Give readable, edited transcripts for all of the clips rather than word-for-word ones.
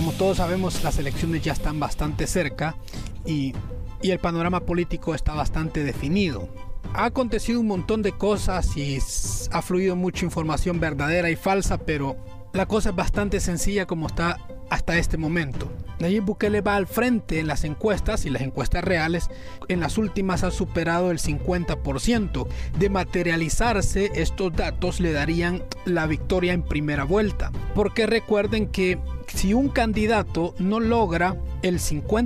como todos sabemos, las elecciones ya están bastante cerca y el panorama político está bastante definido. Ha acontecido un montón de cosas y ha fluido mucha información verdadera y falsa, pero la cosa es bastante sencilla como está hasta este momento. Nayib Bukele va al frente en las encuestas y las encuestas reales en las últimas ha superado el 50%. De materializarse, estos datos le darían la victoria en primera vuelta. Porque recuerden que si un candidato no logra el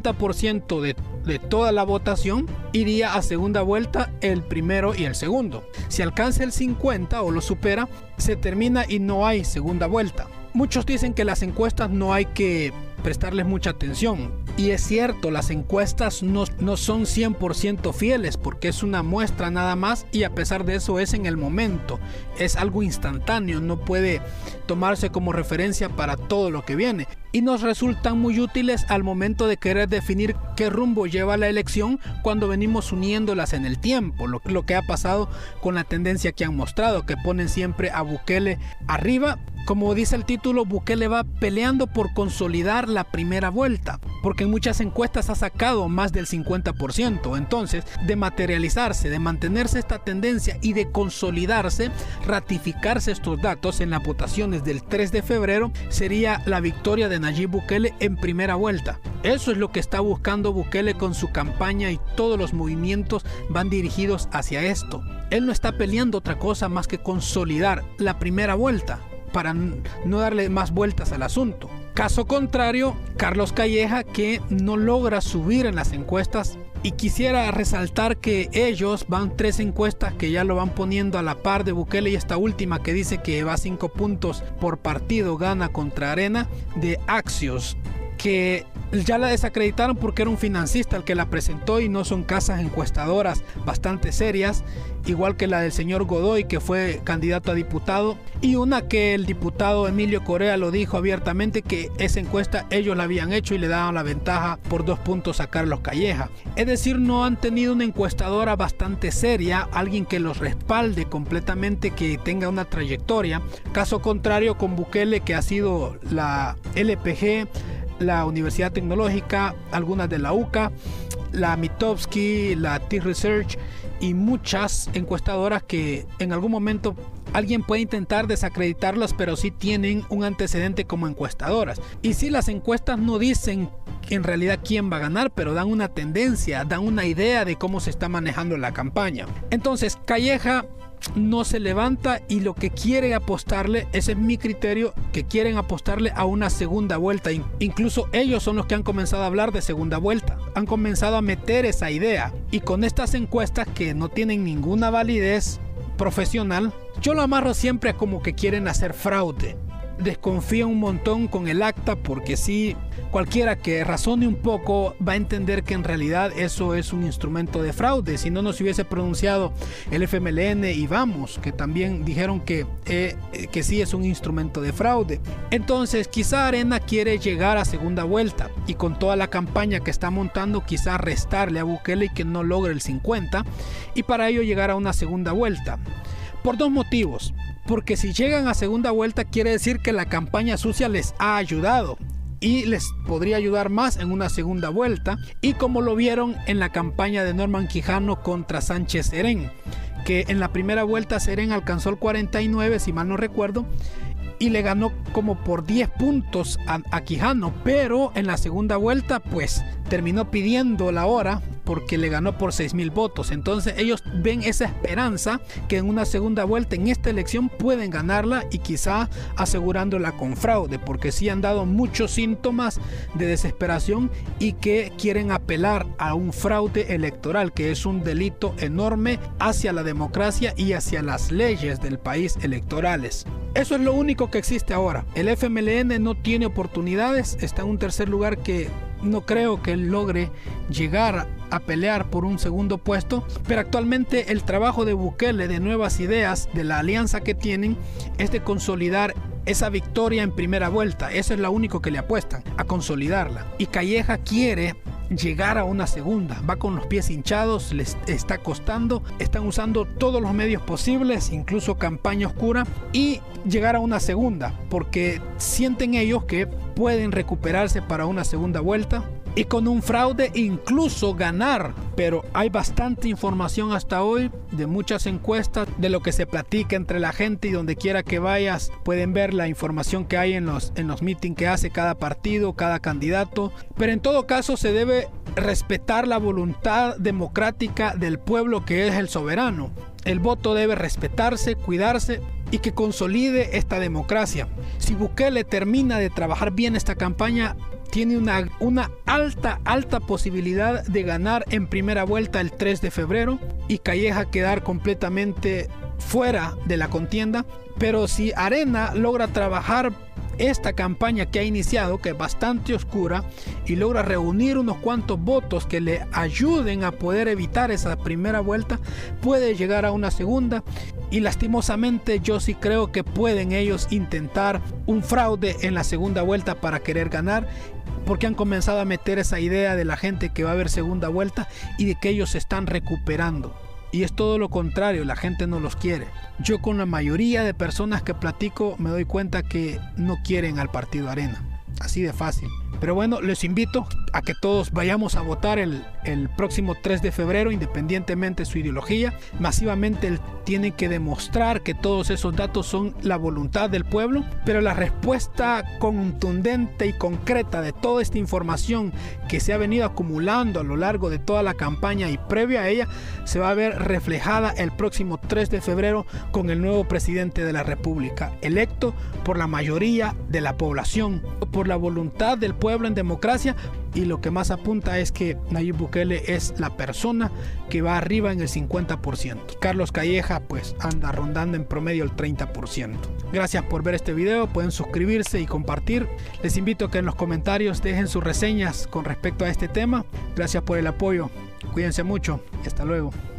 50% de toda la votación, iría a segunda vuelta el primero y el segundo. Si alcanza el 50% o lo supera, se termina y no hay segunda vuelta. Muchos dicen que las encuestas no hay que prestarles mucha atención. Y es cierto, las encuestas no son 100% fieles porque es una muestra nada más y a pesar de eso es en el momento. Es algo instantáneo, no puede tomarse como referencia para todo lo que viene. Y nos resultan muy útiles al momento de querer definir qué rumbo lleva la elección cuando venimos uniéndolas en el tiempo. Lo que ha pasado con la tendencia que han mostrado, que ponen siempre a Bukele arriba. Como dice el título, Bukele va peleando por consolidar la primera vuelta, porque en muchas encuestas ha sacado más del 50%. Entonces, de materializarse, de mantenerse esta tendencia y de consolidarse, ratificarse estos datos en las votaciones del 3 de febrero, sería la victoria de Nayib Bukele en primera vuelta. Eso es lo que está buscando Bukele con su campaña y todos los movimientos van dirigidos hacia esto. Él no está peleando otra cosa más que consolidar la primera vuelta, para no darle más vueltas al asunto. Caso contrario, Carlos Calleja, que no logra subir en las encuestas, y quisiera resaltar que ellos van 3 encuestas que ya lo van poniendo a la par de Bukele y esta última que dice que va 5 puntos por partido, gana contra Arena, de Axios, que ya la desacreditaron porque era un financista el que la presentó y no son casas encuestadoras bastante serias, igual que la del señor Godoy, que fue candidato a diputado, y una que el diputado Emilio Correa lo dijo abiertamente que esa encuesta ellos la habían hecho y le daban la ventaja por 2 puntos a Carlos Calleja. Es decir, no han tenido una encuestadora bastante seria, alguien que los respalde completamente, que tenga una trayectoria. Caso contrario con Bukele, que ha sido la LPG, la Universidad Tecnológica, algunas de la UCA, la Mitofsky, la T-Research y muchas encuestadoras que en algún momento alguien puede intentar desacreditarlas, pero sí tienen un antecedente como encuestadoras. Y sí, las encuestas no dicen en realidad quién va a ganar, pero dan una tendencia, dan una idea de cómo se está manejando la campaña. Entonces, Calleja no se levanta y lo que quiere apostarle, ese es mi criterio, que quieren apostarle a una segunda vuelta. Incluso ellos son los que han comenzado a hablar de segunda vuelta, han comenzado a meter esa idea, y con estas encuestas que no tienen ninguna validez profesional, yo lo amarro siempre a como que quieren hacer fraude. Desconfío un montón con el acta, porque sí, cualquiera que razone un poco va a entender que en realidad eso es un instrumento de fraude. Si no, no se hubiese pronunciado el FMLN y Vamos, que también dijeron que sí es un instrumento de fraude. Entonces quizá Arena quiere llegar a segunda vuelta y con toda la campaña que está montando quizá restarle a Bukele y que no logre el 50%, y para ello llegar a una segunda vuelta. Por 2 motivos. Porque si llegan a segunda vuelta quiere decir que la campaña sucia les ha ayudado y les podría ayudar más en una segunda vuelta, y como lo vieron en la campaña de Norman Quijano contra Sánchez Serén, que en la primera vuelta Serén alcanzó el 49, si mal no recuerdo, y le ganó como por 10 puntos a Quijano, pero en la segunda vuelta pues terminó pidiendo la hora porque le ganó por 6,000 votos. Entonces ellos ven esa esperanza que en una segunda vuelta en esta elección pueden ganarla, y quizá asegurándola con fraude, porque sí han dado muchos síntomas de desesperación y que quieren apelar a un fraude electoral, que es un delito enorme hacia la democracia y hacia las leyes del país electorales. Eso es lo único que existe ahora. El FMLN no tiene oportunidades, está en un tercer lugar que no creo que logre llegar a pelear por un segundo puesto, pero actualmente el trabajo de Bukele, de Nuevas Ideas, de la alianza que tienen, es de consolidar esa victoria en primera vuelta. Eso es lo único que le apuestan, a consolidarla. Y Calleja quiere llegar a una segunda. Va con los pies hinchados, les está costando, están usando todos los medios posibles, incluso campaña oscura, y llegar a una segunda, porque sienten ellos que pueden recuperarse para una segunda vuelta y con un fraude incluso ganar. Pero hay bastante información hasta hoy de muchas encuestas, de lo que se platica entre la gente, y donde quiera que vayas pueden ver la información que hay en los meetings que hace cada partido, cada candidato. Pero en todo caso se debe respetar la voluntad democrática del pueblo, que es el soberano. El voto debe respetarse, cuidarse y que consolide esta democracia. Si Bukele termina de trabajar bien esta campaña, tiene una alta posibilidad de ganar en primera vuelta el 3 de febrero y Calleja quedar completamente fuera de la contienda. Pero si Arena logra trabajar esta campaña que ha iniciado, que es bastante oscura, y logra reunir unos cuantos votos que le ayuden a poder evitar esa primera vuelta, puede llegar a una segunda. Y lastimosamente yo sí creo que pueden ellos intentar un fraude en la segunda vuelta para querer ganar, porque han comenzado a meter esa idea de la gente que va a haber segunda vuelta y de que ellos se están recuperando. Y es todo lo contrario, la gente no los quiere. Yo con la mayoría de personas que platico me doy cuenta que no quieren al partido Arena. Así de fácil. Pero bueno, les invito a que todos vayamos a votar el próximo 3 de febrero, independientemente de su ideología. Masivamente él tiene que demostrar que todos esos datos son la voluntad del pueblo, pero la respuesta contundente y concreta de toda esta información que se ha venido acumulando a lo largo de toda la campaña y previa a ella, se va a ver reflejada el próximo 3 de febrero con el nuevo presidente de la República, electo por la mayoría de la población, por la voluntad del pueblo en democracia. Y lo que más apunta es que Nayib Bukele es la persona que va arriba en el 50%. Carlos Calleja pues anda rondando en promedio el 30%. Gracias por ver este video, pueden suscribirse y compartir. Les invito a que en los comentarios dejen sus reseñas con respecto a este tema. Gracias por el apoyo, cuídense mucho y hasta luego.